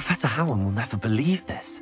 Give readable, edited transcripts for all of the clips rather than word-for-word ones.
Professor Howard will never believe this.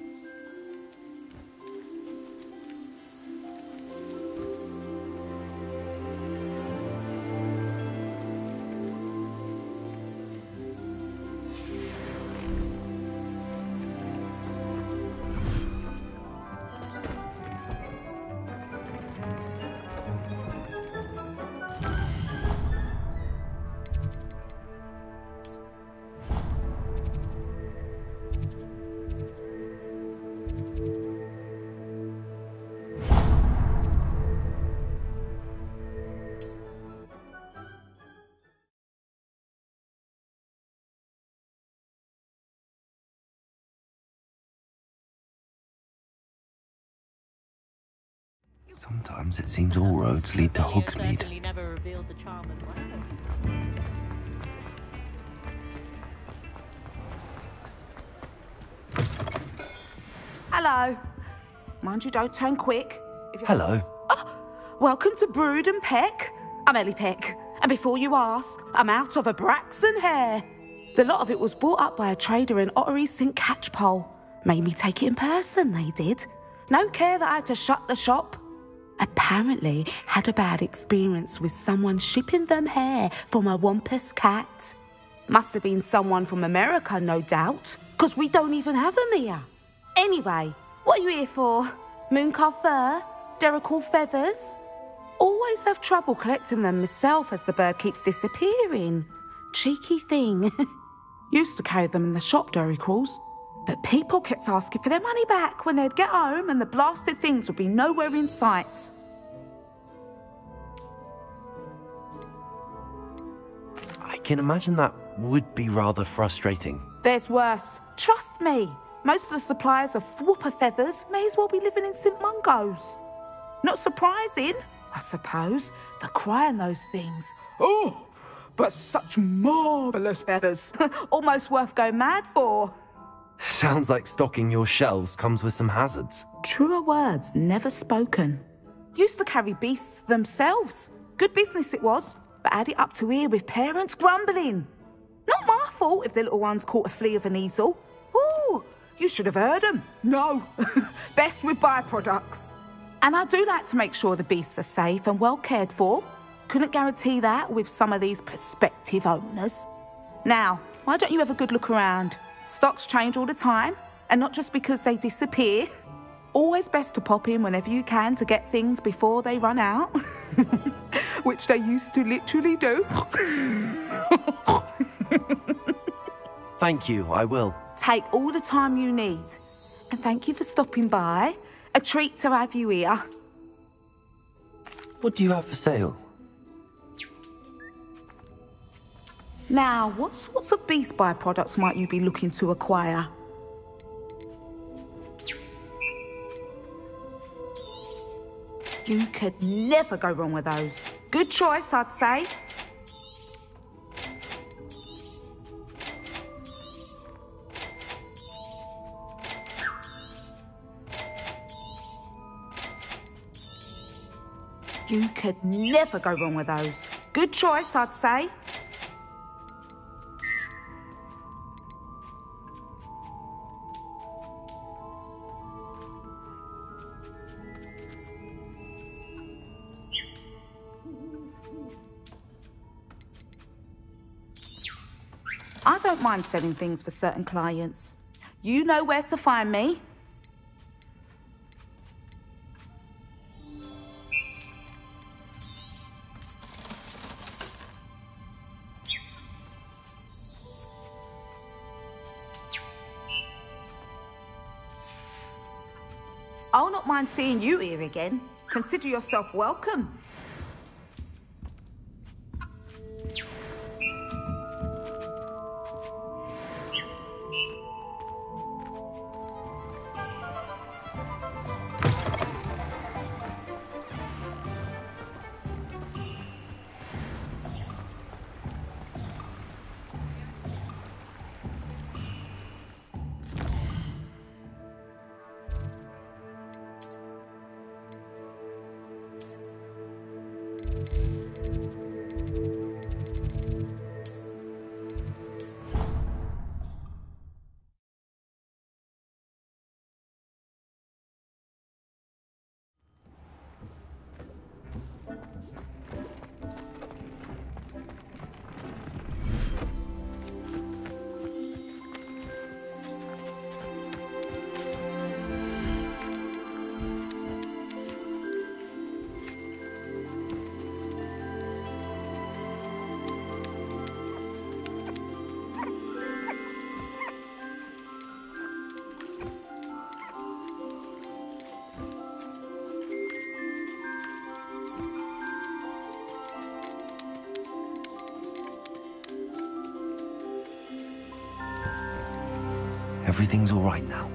Sometimes it seems all roads lead to Hogsmeade. Never revealed the charm of Hello. Mind you, don't turn quick. Hello. Oh, welcome to Brood and Peck. I'm Ellie Peck, and before you ask, I'm out of a Braxton hair. The lot of it was bought up by a trader in Ottery St. Catchpole. Made me take it in person, they did. No care that I had to shut the shop. Apparently had a bad experience with someone shipping them hair for my Wampus cat. Must have been someone from America, no doubt, because we don't even have them here. Anyway, what are you here for? Mooncarved fur? Derrickle feathers? Always have trouble collecting them myself as the bird keeps disappearing. Cheeky thing. Used to carry them in the shop, Derricles. But people kept asking for their money back when they'd get home and the blasted things would be nowhere in sight. I can imagine that would be rather frustrating. There's worse. Trust me. Most of the suppliers of whooper feathers may as well be living in St. Mungo's. Not surprising, I suppose, the cry on those things. Oh, but such marvellous feathers. Almost worth going mad for. Sounds like stocking your shelves comes with some hazards. Truer words never spoken. Used to carry beasts themselves. Good business it was, but had it up to here with parents grumbling. Not my fault if the little ones caught a flea of an easel. Ooh, you should have heard them. No, best with byproducts. And I do like to make sure the beasts are safe and well cared for. Couldn't guarantee that with some of these prospective owners. Now, why don't you have a good look around? Stocks change all the time, and not just because they disappear. Always best to pop in whenever you can to get things before they run out. Which they used to literally do. Thank you, I will. Take all the time you need. And thank you for stopping by. A treat to have you here. What do you have for sale? Now, what sorts of beast byproducts might you be looking to acquire? You could never go wrong with those. Good choice, I'd say. You could never go wrong with those. Good choice, I'd say. I don't mind selling things for certain clients. You know where to find me. I'll not mind seeing you here again. Consider yourself welcome. Everything's all right now.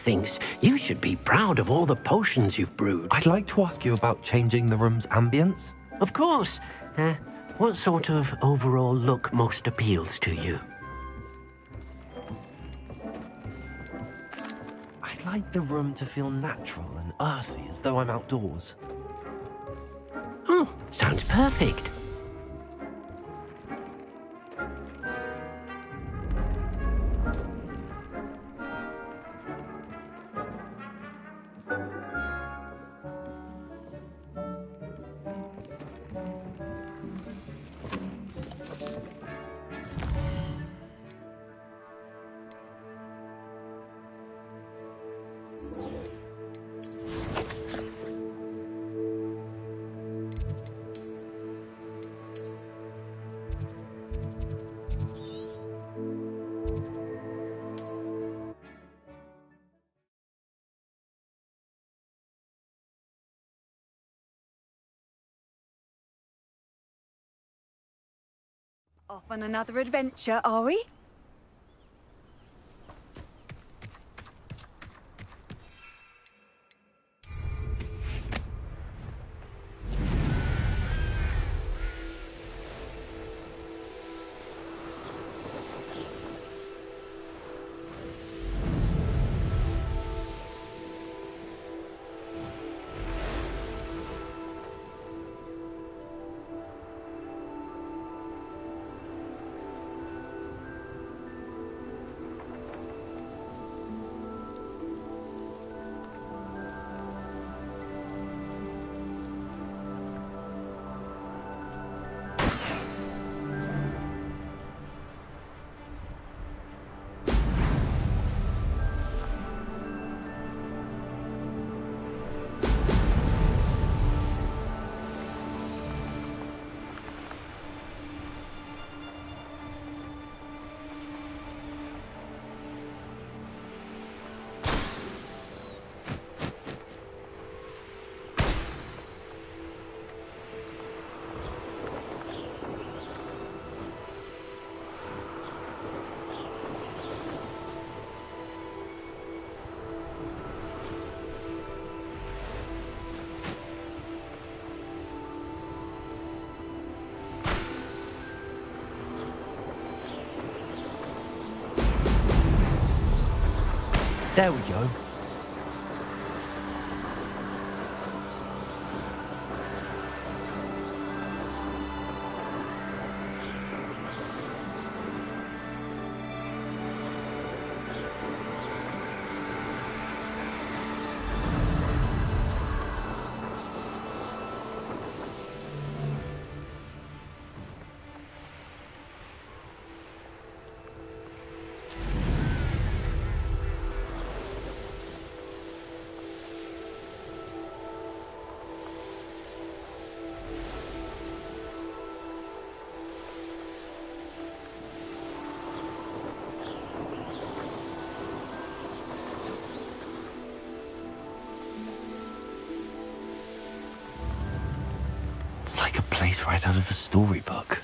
thinks you should be proud of all the potions you've brewed. I'd like to ask you about changing the room's ambience. Of course. What sort of overall look most appeals to you? I'd like the room to feel natural and earthy, as though I'm outdoors. Oh, sounds perfect. Off on another adventure, are we? There we go. It's like a place right out of a storybook.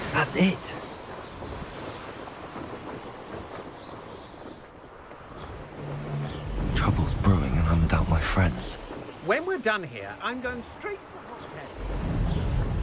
That's it. Trouble's brewing and I'm without my friends. When we're done here, I'm going straight for Hogshead.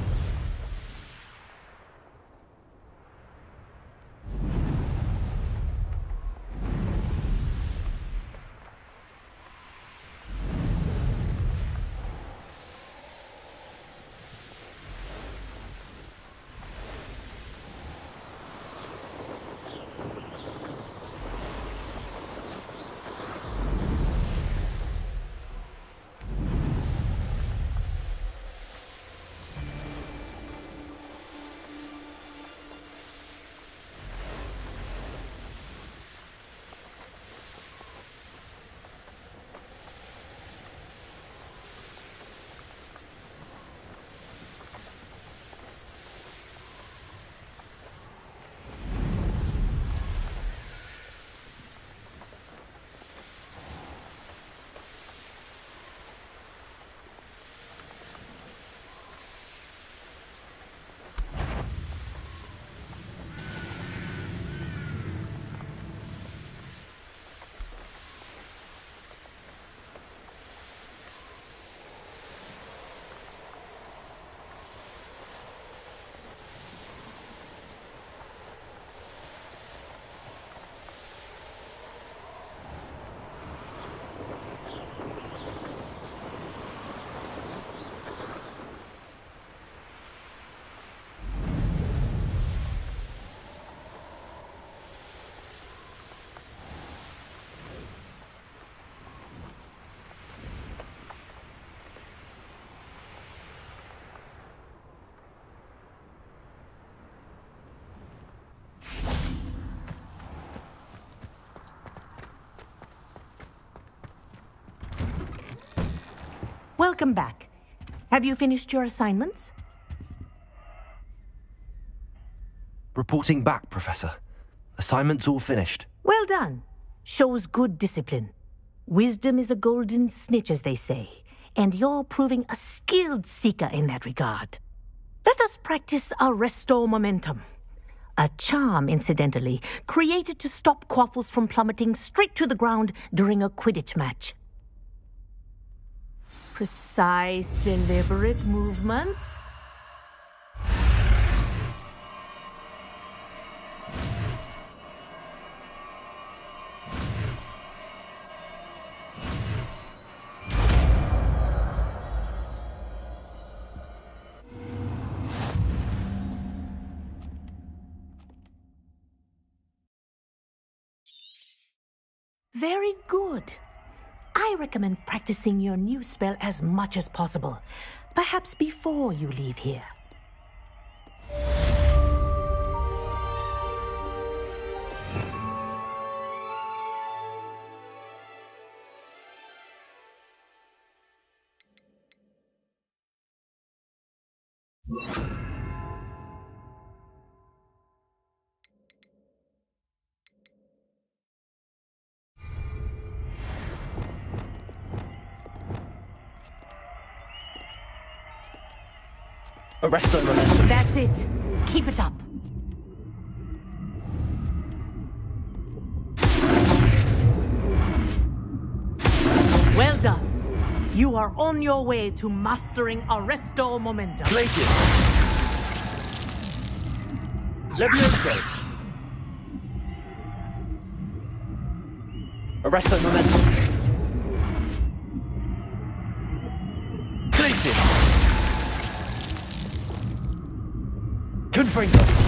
Welcome back. Have you finished your assignments? Reporting back, Professor. Assignment's all finished. Well done. Shows good discipline. Wisdom is a golden snitch, as they say, and you're proving a skilled seeker in that regard. Let us practice Arresto Momentum. A charm, incidentally, created to stop quaffles from plummeting straight to the ground during a Quidditch match. Precise, deliberate movements. Very good. I recommend practicing your new spell as much as possible, perhaps before you leave here. Arresto Momentum. That's it. Keep it up. Well done. You are on your way to mastering Arresto Momentum. Glacius. Levioso. Arresto Momentum. Glacius. Confringo.